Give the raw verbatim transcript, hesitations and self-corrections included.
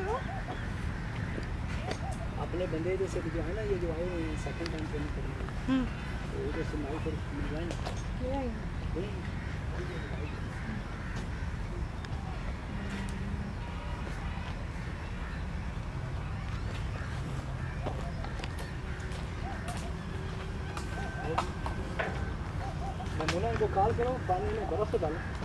अपने बंदे जैसे जो है ना, ये जो आए हुए सेकंड टाइम ट्रेनिंग करने, तो जैसे माइक पर मिलवाए ना, मैं बोला इनको कॉल करो, पानी में बर्फ से डालो।